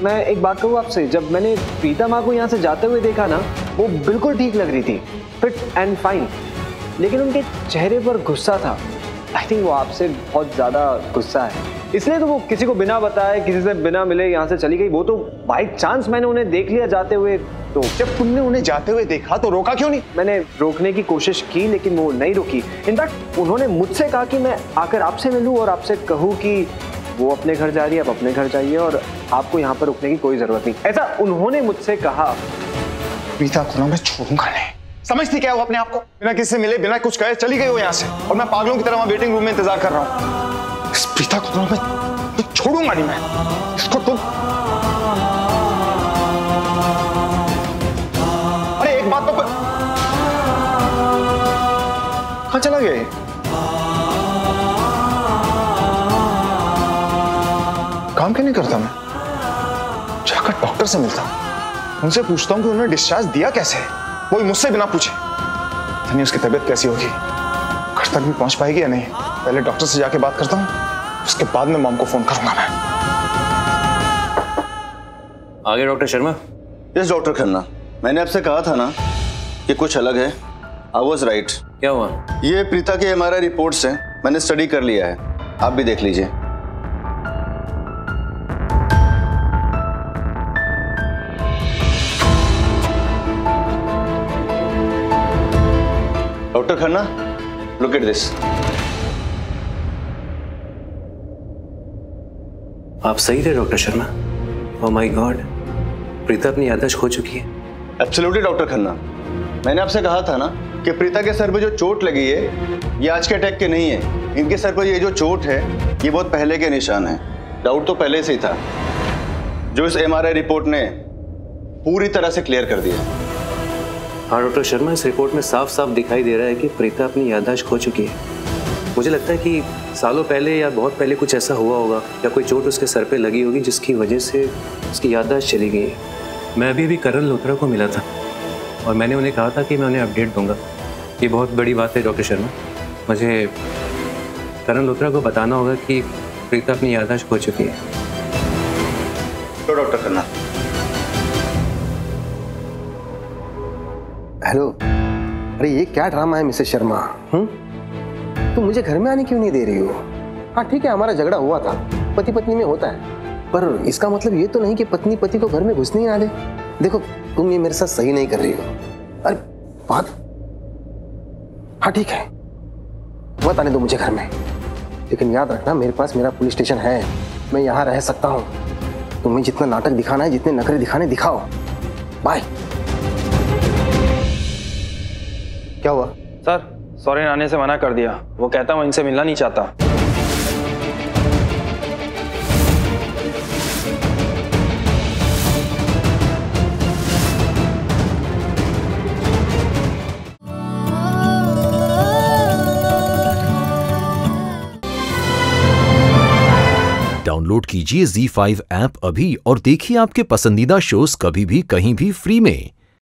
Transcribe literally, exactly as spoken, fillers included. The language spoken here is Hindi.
मैं एक बात कहूँ आपसे, जब मैंने प्रीता माँ को यहाँ से जाते हुए देखा ना, वो बिल्कुल ठीक लग रही थी, फिट एंड फाइन, लेकिन उनके चेहरे पर गुस्सा था। आई थिंक वो आपसे बहुत ज्यादा गुस्सा है, इसलिए तो वो किसी को बिना बताए, किसी से बिना मिले यहाँ से चली गई। वो तो बाई चांस मैंने उन्हें देख लिया जाते हुए। तो जब तुमने उन्हें जाते हुए देखा तो रोका क्यों नहीं? मैंने रोकने की कोशिश की, लेकिन वो नहीं रुकी। इनफैक्ट उन्होंने मुझसे कहा कि मैं आकर आपसे मिलूं और आपसे कहूं कि वो अपने घर जा रही है, आप अपने घर जाइए और आपको यहाँ पर रुकने की कोई जरूरत नहीं, ऐसा उन्होंने मुझसे कहा। प्रीता को ना मैं छोड़ूंगा नहीं। समझती क्या हो अपने आप को? बिना किसी से मिले, बिना कुछ कहे चली गई हो यहाँ से, और मैं पागलों की तरह वहां वेटिंग रूम में इंतजार कर रहा हूँ। इस प्रीता को ना मैं, मैं छोड़ूंगा नहीं मैं इसको। तुम अरे एक बात तो कर... कहाँ चला गया? काम क्यों नहीं करता मैं? जाकर डॉक्टर से मिलता हूं, उनसे पूछता हूं कि उन्होंने डिस्चार्ज दिया कैसे, कोई मुझसे बिना पूछे। नहीं उसकी तबीयत कैसी होगी, घर तक भी पहुंच पाएगी या नहीं। पहले डॉक्टर से जाके बात करता हूं, उसके बाद में मॉम को फोन करूंगा मैं। आगे doctor Sharma. Yes doctor Khanna, मैंने आपसे कहा था ना कि कुछ अलग है। I was right. क्या हुआ? ये प्रीता के एम आर आई रिपोर्ट्स हैं, मैंने स्टडी कर लिया है, आप भी देख लीजिए। Doctor Khanna, look at this. आप सही थे doctor Sharma. Oh my God, Preeta अपनी याददाश्त खो चुकी है। एब्सोल्युटली डॉक्टर खन्ना, मैंने आपसे कहा था ना कि प्रीता के सर पे जो चोट लगी है ये आज के अटैक के नहीं है। इनके सर पर ये जो चोट है ये बहुत पहले के निशान है। डाउट तो पहले से ही था, जो इस एम आर आई रिपोर्ट ने पूरी तरह से क्लियर कर दिया। हाँ डॉक्टर शर्मा, इस रिपोर्ट में साफ साफ दिखाई दे रहा है कि प्रीता अपनी याददाश्त खो चुकी है। मुझे लगता है कि सालों पहले या बहुत पहले कुछ ऐसा हुआ होगा, या कोई चोट उसके सर पे लगी होगी जिसकी वजह से उसकी याददाश्त चली गई है। मैं अभी भी करण लोथरा को मिला था और मैंने उन्हें कहा था कि मैं उन्हें अपडेट दूंगा। ये बहुत बड़ी बात है डॉक्टर शर्मा, मुझे करण लोथरा को बताना होगा कि प्रीता अपनी याददाश्त खो चुकी है। तो डॉक्टर खन्ना। हेलो, अरे ये क्या ड्रामा है मिसेस शर्मा? हम्म, तुम मुझे घर में आने क्यों नहीं दे रही हो? हाँ ठीक है, हमारा झगड़ा हुआ था, पति पत्नी में होता है, पर इसका मतलब ये तो नहीं कि पत्नी पति को घर में घुसने ही ना दे। देखो तुम ये मेरे साथ सही नहीं कर रही हो। अरे बात, हाँ ठीक है, मत आने दो मुझे घर में, लेकिन याद रखना मेरे पास मेरा पुलिस स्टेशन है, मैं यहाँ रह सकता हूँ। तुम्हें जितना नाटक दिखाना है, जितने नखरे दिखाने दिखाओ। बाय। क्या हुआ? सर सॉरी आने से मना कर दिया, वो कहता मैं इनसे मिलना नहीं चाहता। डाउनलोड कीजिए ज़ी फाइव ऐप अभी और देखिए आपके पसंदीदा शोज कभी भी कहीं भी फ्री में।